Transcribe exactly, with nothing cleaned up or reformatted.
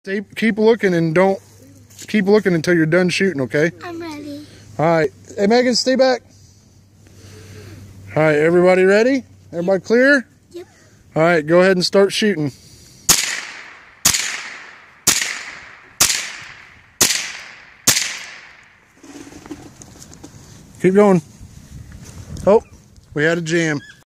Stay, keep looking and don't keep looking until you're done shooting, okay? I'm ready. All right. Hey, Megan, stay back. All right, everybody ready? Everybody clear? Yep. All right, go ahead and start shooting. Keep going. Oh, we had a jam.